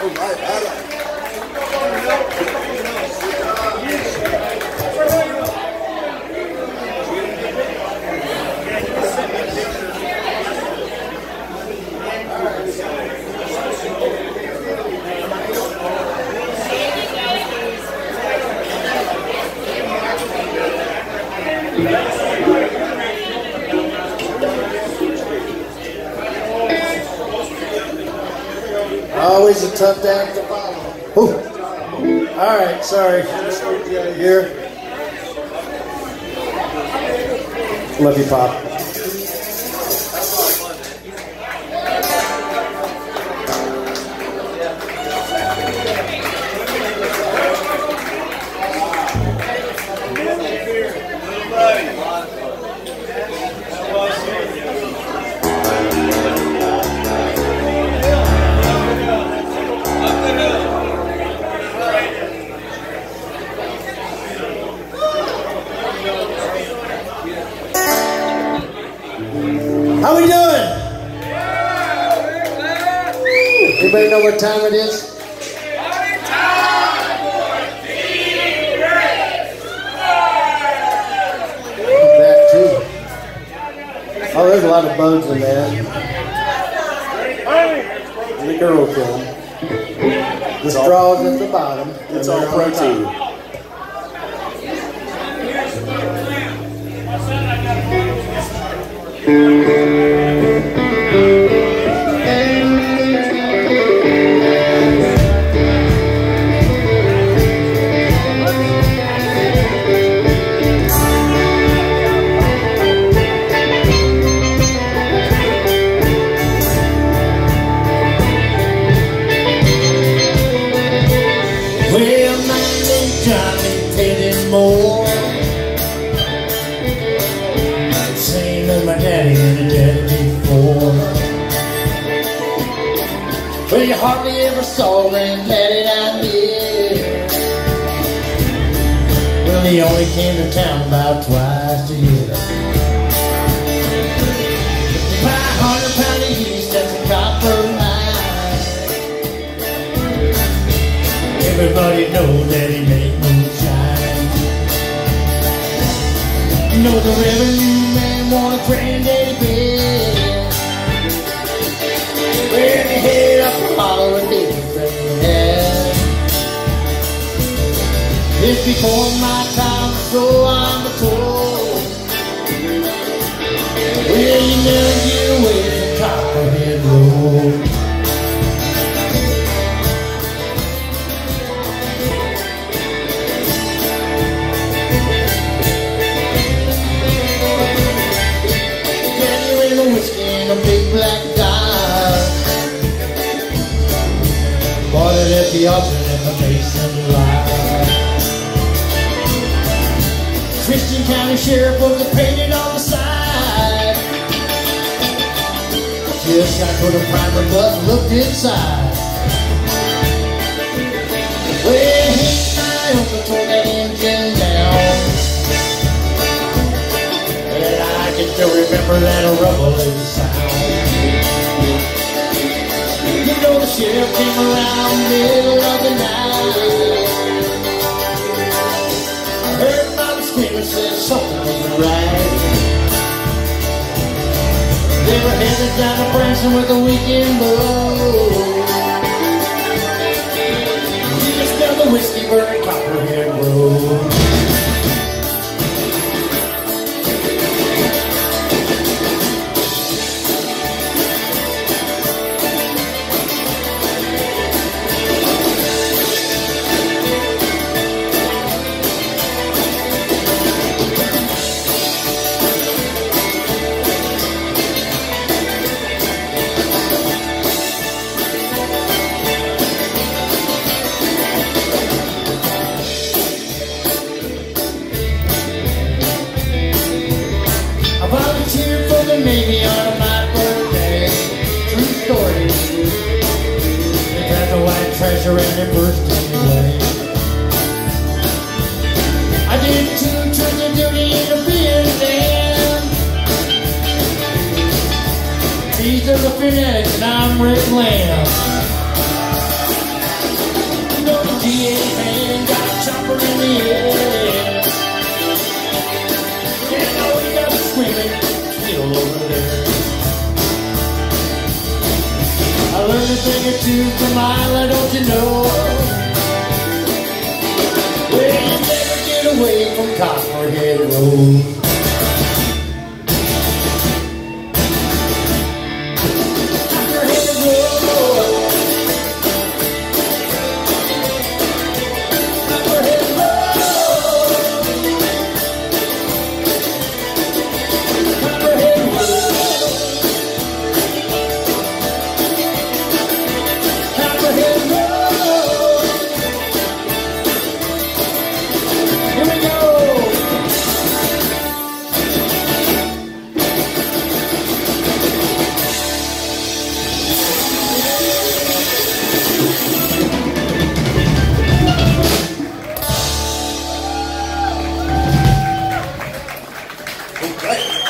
Always a tough act to follow. All right, sorry. Here. Love you, Pop. How we doing? Anybody know what time it is? That too. Oh, there's a lot of bugs in there. And the girl kill them. The straws at the bottom. It's all protein. Well, my name Johnny Teddy Moore, same as my daddy and the daddy before. Well, you hardly ever saw Granddaddy down here. Well, he only came to town about twice a year. 500 pound of yeast, that's a copper line. Everybody knows that he make moonshine. You know the revenue man want a Granddaddy bed. Well, he head up the hollow and everything he had. It's before my time, so I'm told. Well, you never get away from Copperhead Road. A big black dye, bought it at the auction in the Mason line. Christian County Sheriff was painted on the side. Just got to put a primer button, looked inside. Well, he my uncle tore that engine down, and I can still remember that rumbling sound. You know the sheriff came around middle of the night. I heard Mama screaming, said something wasn't right. They were headed down to Branson with a weekend blow. You just smell the whiskey burning Copperhead Road. Maybe on my birthday, true story. They got the white treasure and they burst anyway. I did 2 trips of duty in the Vietnam. These are the fanatics and I'm Rick Lamb. learned a thing or two from Isla, don't you know? Well, you never get away from Copperhead Road. Right.